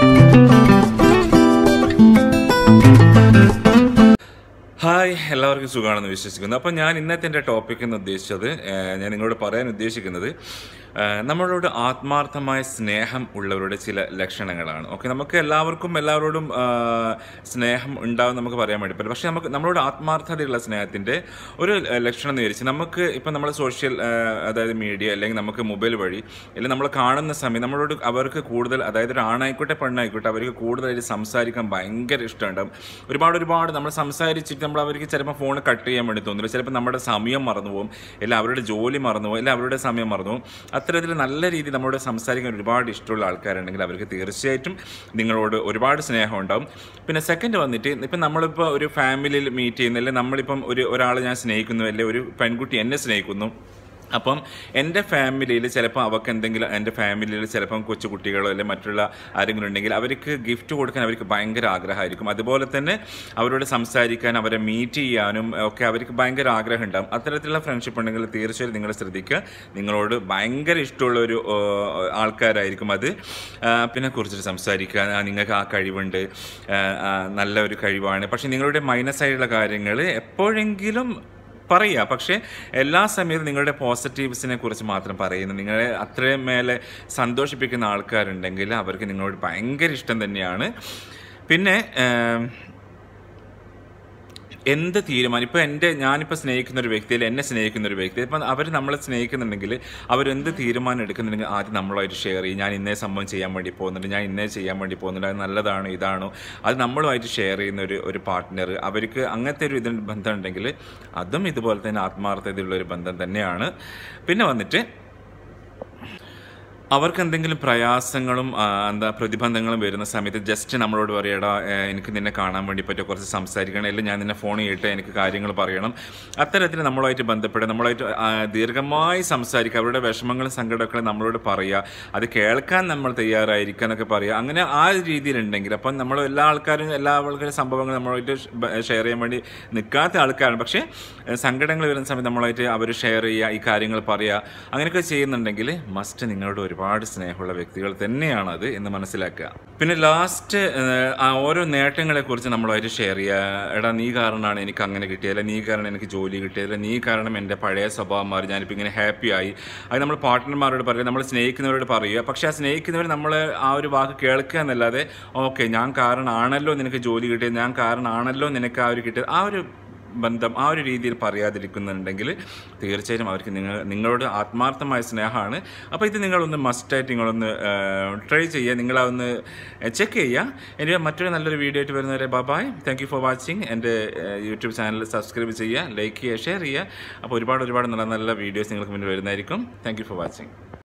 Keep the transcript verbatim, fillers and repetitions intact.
Hi, എല്ലാവർക്കും സുഖമാണെന്ന് വിശ്വസിക്കുന്നു. അപ്പോൾ ഞാൻ ഇന്നത്തെ എൻ്റെ ടോപ്പിക് എന്ന് ഉദ്ദേശിച്ചത്, ഞാൻ നിങ്ങളോട് പറയാൻ ഉദ്ദേശിക്കുന്നത് നമ്മളോട് ആത്മാർത്ഥമായ സ്നേഹം ഉള്ളവരുടെ ചില ലക്ഷണങ്ങളാണ്. ഓക്കെ, നമുക്ക് എല്ലാവർക്കും എല്ലാവരോടും സ്നേഹം ഉണ്ടാവും നമുക്ക് പറയാൻ വേണ്ടി പറ്റില്ല. പക്ഷേ നമുക്ക് നമ്മളോട് ആത്മാർത്ഥതയുള്ള സ്നേഹത്തിൻ്റെ ഒരു ലക്ഷണം എന്ന് വിചാരിച്ച് നമുക്ക് ഇപ്പം നമ്മൾ സോഷ്യൽ അതായത് മീഡിയ അല്ലെങ്കിൽ നമുക്ക് മൊബൈൽ വഴി അല്ലെങ്കിൽ നമ്മൾ കാണുന്ന സമയം നമ്മളോട് അവർക്ക് കൂടുതൽ, അതായത് ഒരു ആണായിക്കോട്ടെ പെണ്ണായിക്കോട്ടെ, അവർക്ക് കൂടുതലായിട്ട് സംസാരിക്കാൻ ഭയങ്കര ഇഷ്ടമുണ്ടാകും. ഒരുപാട് ഒരുപാട് നമ്മൾ സംസാരിച്ചിട്ട് നമ്മൾ അവർക്ക് ചിലപ്പോൾ ഫോൺ കട്ട് ചെയ്യാൻ വേണ്ടി തോന്നില്ല, ചിലപ്പോൾ നമ്മുടെ സമയം മറന്നു പോകും, അല്ലെങ്കിൽ അവരുടെ ജോലി മറന്നു പോകും, അല്ലെങ്കിൽ അവരുടെ സമയം മറന്നു പോകും. അത്തരത്തിൽ നല്ല രീതിയിൽ നമ്മളോട് സംസാരിക്കാൻ ഒരുപാട് ഇഷ്ടമുള്ള ആൾക്കാരുണ്ടെങ്കിൽ അവർക്ക് തീർച്ചയായിട്ടും നിങ്ങളോട് ഒരുപാട് സ്നേഹം ഉണ്ടാവും. പിന്നെ സെക്കൻഡ് വന്നിട്ട് ഇപ്പം നമ്മളിപ്പോൾ ഒരു ഫാമിലിയിൽ മീറ്റ് ചെയ്യുന്ന, അല്ലെങ്കിൽ നമ്മളിപ്പം ഒരു ഒരാളെ ഞാൻ സ്നേഹിക്കുന്നു, അല്ലെങ്കിൽ ഒരു പെൺകുട്ടി എന്നെ സ്നേഹിക്കുന്നു. അപ്പം എൻ്റെ ഫാമിലിയിൽ ചിലപ്പോൾ അവർക്ക് എന്തെങ്കിലും, എൻ്റെ ഫാമിലിയിൽ ചിലപ്പം കൊച്ചു കുട്ടികളോ അല്ലെങ്കിൽ മറ്റുള്ള ആരെങ്കിലും ഉണ്ടെങ്കിൽ അവർക്ക് ഗിഫ്റ്റ് കൊടുക്കാൻ അവർക്ക് ഭയങ്കര ആഗ്രഹമായിരിക്കും. അതുപോലെ തന്നെ അവരോട് സംസാരിക്കാൻ, അവരെ മീറ്റ് ചെയ്യാനും ഒക്കെ അവർക്ക് ഭയങ്കര ആഗ്രഹം ഉണ്ടാകും. അത്തരത്തിലുള്ള ഫ്രണ്ട്ഷിപ്പ് ഉണ്ടെങ്കിൽ തീർച്ചയായും നിങ്ങൾ ശ്രദ്ധിക്കുക, നിങ്ങളോട് ഭയങ്കര ഇഷ്ടമുള്ളൊരു ആൾക്കാരായിരിക്കും അത്. പിന്നെ കുറിച്ചിട്ട് സംസാരിക്കാൻ നിങ്ങൾക്ക് ആ കഴിവുണ്ട്, നല്ല ഒരു കഴിവാണ്. പക്ഷേ നിങ്ങളുടെ മൈനസ് ആയിട്ടുള്ള കാര്യങ്ങൾ എപ്പോഴെങ്കിലും പറയുക, പക്ഷേ എല്ലാ സമയത്തും നിങ്ങളുടെ പോസിറ്റീവ്സിനെ കുറിച്ച് മാത്രം പറയുന്നു. നിങ്ങളെ അത്രയും മേലെ സന്തോഷിപ്പിക്കുന്ന ആൾക്കാരുണ്ടെങ്കിൽ അവർക്ക് നിങ്ങളോട് ഭയങ്കര ഇഷ്ടം തന്നെയാണ്. പിന്നെ എന്ത് തീരുമാനം, ഇപ്പോൾ എൻ്റെ ഞാനിപ്പോൾ സ്നേഹിക്കുന്ന ഒരു വ്യക്തി, അല്ലെങ്കിൽ എന്നെ സ്നേഹിക്കുന്ന ഒരു വ്യക്തി, ഇപ്പം അവർ നമ്മളെ സ്നേഹിക്കുന്നുണ്ടെങ്കിൽ അവരെന്ത് തീരുമാനം എടുക്കുന്നുണ്ടെങ്കിൽ ആദ്യം നമ്മളുമായിട്ട് ഷെയർ ചെയ്യും. ഞാൻ ഇന്നേ സംഭവം ചെയ്യാൻ വേണ്ടി പോകുന്നുണ്ട്, ഞാൻ ഇന്നേ ചെയ്യാൻ വേണ്ടി പോകുന്നുണ്ട്, അത് നല്ലതാണോ ഇതാണോ, അത് നമ്മളുമായിട്ട് ഷെയർ ചെയ്യുന്ന ഒരു ഒരു പാർട്ട്ണർ, അവർക്ക് അങ്ങനത്തെ ഒരു ഇതിന് ബന്ധം ഉണ്ടെങ്കിൽ അതും ഇതുപോലെ തന്നെ ആത്മാർത്ഥതയുള്ളൊരു ബന്ധം തന്നെയാണ്. പിന്നെ വന്നിട്ട് അവർക്ക് എന്തെങ്കിലും പ്രയാസങ്ങളും എന്താ പ്രതിബന്ധങ്ങളും വരുന്ന സമയത്ത് ജസ്റ്റ് നമ്മളോട് പറയടാ, എനിക്ക് നിന്നെ കാണാൻ വേണ്ടി പറ്റുമോ, കുറച്ച് സംസാരിക്കണം, അല്ലെങ്കിൽ ഞാൻ നിന്നെ ഫോൺ ചെയ്തിട്ട് എനിക്ക് കാര്യങ്ങൾ പറയണം. അത്തരത്തിൽ നമ്മളുമായിട്ട് ബന്ധപ്പെടുക, നമ്മളായിട്ട് ദീർഘമായി സംസാരിക്കുക, അവരുടെ വിഷമങ്ങളും സങ്കടമൊക്കെ നമ്മളോട് പറയുക, അത് കേൾക്കാൻ നമ്മൾ തയ്യാറായിരിക്കുക എന്നൊക്കെ പറയുക. അങ്ങനെ ആ രീതിയിലുണ്ടെങ്കിൽ അപ്പം നമ്മൾ എല്ലാ ആൾക്കാരും എല്ലാ ആൾക്കാരും സംഭവങ്ങൾ നമ്മളുമായിട്ട് ഷെയർ ചെയ്യാൻ വേണ്ടി നിൽക്കാത്ത ആൾക്കാരാണ്. പക്ഷേ സങ്കടങ്ങൾ വരുന്ന സമയത്ത് നമ്മളായിട്ട് അവർ ഷെയർ ചെയ്യുക, ഈ കാര്യങ്ങൾ പറയുക, അങ്ങനെയൊക്കെ ചെയ്യുന്നുണ്ടെങ്കിൽ മസ്റ്റ് നിങ്ങളോട് ഒരുപാട് ഒരുപാട് സ്നേഹമുള്ള വ്യക്തികൾ തന്നെയാണത് എന്ന് മനസ്സിലാക്കുക. പിന്നെ ലാസ്റ്റ് ഓരോ നേട്ടങ്ങളെക്കുറിച്ച് നമ്മളായിട്ട് ഷെയർ ചെയ്യുക. എടാ, നീ കാരണമാണ് എനിക്ക് അങ്ങനെ കിട്ടിയതല്ല, നീ കാരണം എനിക്ക് ജോലി കിട്ടിയതല്ല, നീ കാരണം എൻ്റെ പഴയ സ്വഭാവം മാറി, ഞാനിപ്പോൾ ഇങ്ങനെ ഹാപ്പി ആയി. അത് നമ്മൾ പാർട്ട്ണർമാരോട് പറയുക, നമ്മൾ സ്നേഹിക്കുന്നവരോട് പറയുക. പക്ഷേ ആ സ്നേഹിക്കുന്നവർ നമ്മൾ ആ ഒരു വാക്ക് കേൾക്കുക എന്നല്ലാതെ ഓക്കെ ഞാൻ കാരണമാണല്ലോ നിനക്ക് ജോലി കിട്ടിയത്, ഞാൻ കാരണമാണല്ലോ നിനക്ക് ആ ഒരു കിട്ടിയത്, ആ ഒരു ബന്ധം ആ ഒരു രീതിയിൽ പറയാതിരിക്കുന്നുണ്ടെങ്കിൽ തീർച്ചയായും അവർക്ക് നിങ്ങൾ നിങ്ങളോട് ആത്മാർത്ഥമായ സ്നേഹമാണ്. അപ്പോൾ ഇത് നിങ്ങളൊന്ന് മസ്റ്റായിട്ട് നിങ്ങളൊന്ന് ട്രൈ ചെയ്യുക, നിങ്ങളതൊന്ന് ചെക്ക് ചെയ്യുക. ഇനി മറ്റൊരു നല്ലൊരു വീഡിയോ ആയിട്ട് വരുന്നവരെ bye. Thank you for watching. എൻ്റെ യൂട്യൂബ് ചാനൽ സബ്സ്ക്രൈബ് ചെയ്യുക, ലൈക്ക് ചെയ്യുക, ഷെയർ ചെയ്യുക. അപ്പോൾ ഒരുപാട് ഒരുപാട് നല്ല നല്ല വീഡിയോസ് നിങ്ങൾക്ക് മുന്നിൽ വരുന്നതായിരിക്കും. Thank you for watching.